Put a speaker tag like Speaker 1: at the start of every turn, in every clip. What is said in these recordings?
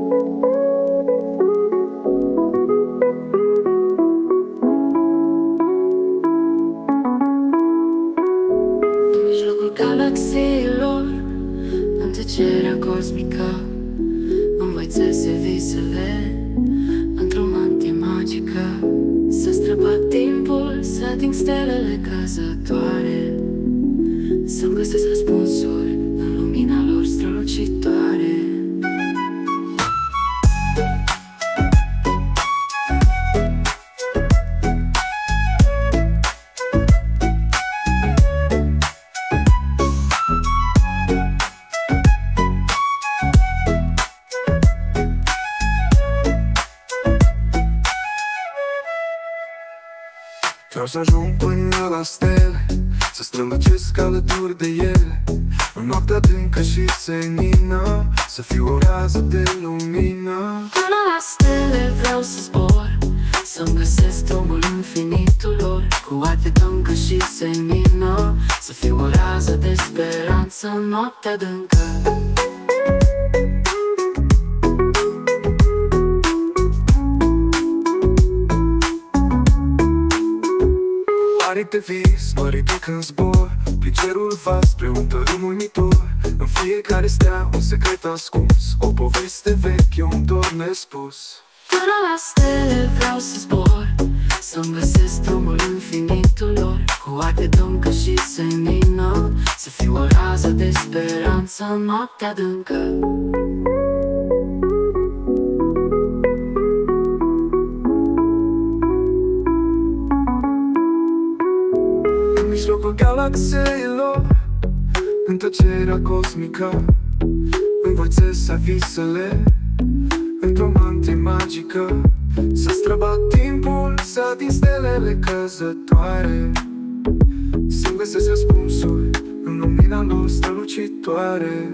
Speaker 1: În mijlocul galaxiilor, în tăcerea cosmică, învățase visele într-o mantie magică. S-a străbat timpul, să ating stelele căzătoare, să-mi găsesc răspunsuri în lumina lor strălucitoare.
Speaker 2: Vreau să ajung până la stele, să strălucesc alături de ele, în noaptea adâncă și senină, să fiu o rază de lumină.
Speaker 1: Până la stele vreau să zbor, să-mi găsesc drumul infinitul lor, cu arte adâncă și senină, să fiu o rază de speranță în noaptea adâncă.
Speaker 2: Aripi de vis, mă ridic în zbor, prin cerul vast spre un tărâm uimitor. În fiecare stea un secret ascuns, o poveste veche, un dor nespus.
Speaker 1: Până la stele vreau să zbor, să-mi găsesc drumul infinitul lor, cu arte adâncă și senină, să fiu o rază de speranță în noaptea adâncă.
Speaker 2: În mijlocul galaxiilor, în tăcerea cosmică, învățesc visele într-o mantie magică. S-a străbat timpul, să ating stelele căzătoare, să-mi găsesc răspunsuri în lumina lor strălucitoare.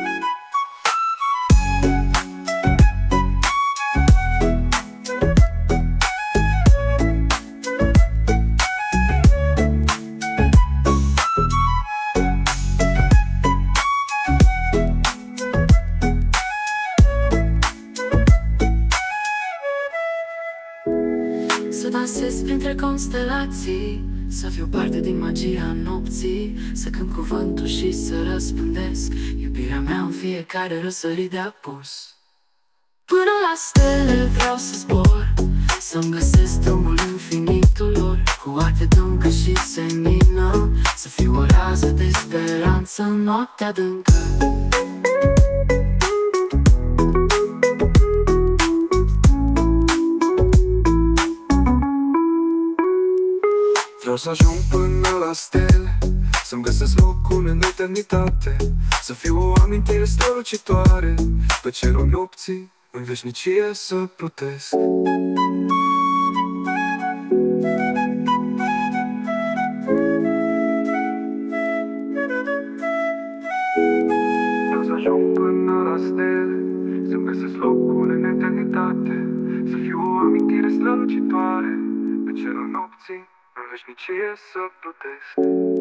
Speaker 1: Să dansez printre constelații, să fiu parte din magia nopții, să cânt cuvântul și să răspândesc iubirea mea în fiecare răsărit de apus. Până la stele vreau să zbor, să-mi găsesc drumul infinitul lor, cu arte adâncă și senină, să fiu o rază de speranță în noaptea adâncă.
Speaker 2: Vreau să ajung până la stele, să-mi găsesc locul în eternitate, să fiu o amintire strălucitoare, pe cerul nopții, în veșnicie să plutesc. Vreau să ajung până la stele, să-mi găsesc locul în eternitate, să fiu o amintire strălucitoare, pe cerul nopții, în veșnicie să plutesc.